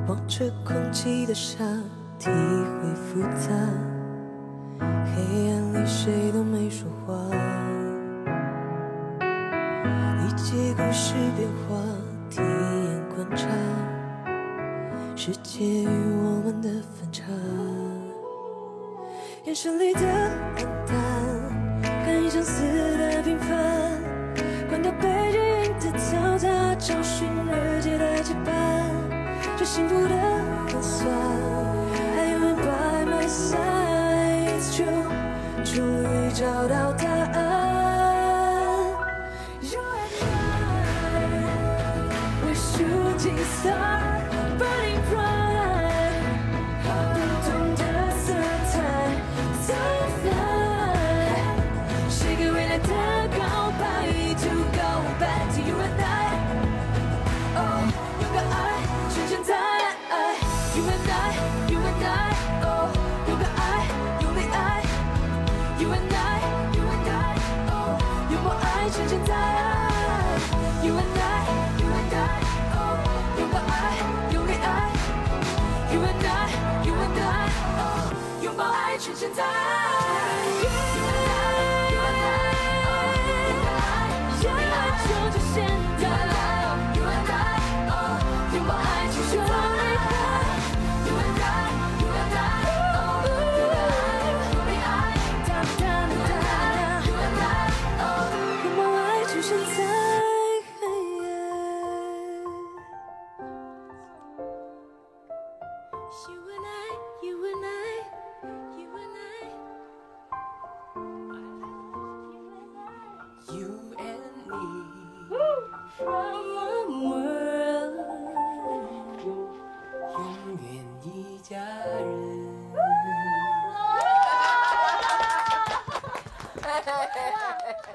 望着空气的沙，体会复杂。黑暗里谁都没说话，理解故事变化，体验观察，世界与我们的反差。眼神里的暗淡，看相似的平凡，关掉背景的嘈杂，找寻日记的羁绊，这幸福的核酸。I am by my side, it's true， 终于找到答案。You and I, we're shooting star。Burning bright， 不同的色彩 ，so fly， 是个未来的告白 ，to go back to you and I。哦，勇敢爱，趁现在 ，you and I， you and I， 哦，勇敢爱，用力爱 ，you and I， you and I， 哦，拥抱爱，趁现在 ，you and I，you and I， 哦，拥抱爱。You and I, you and I， 哦，拥抱爱，趁现在。You and I, you and I， 哦，拥抱爱，就现在。You and I， 哦，拥抱爱，趁现在。You and I, you and I， 哦，拥抱爱，用力爱。You and I， 哦，拥抱爱，趁现在。You and I, you and I, you and I, you and me, from one world， 永远一家人。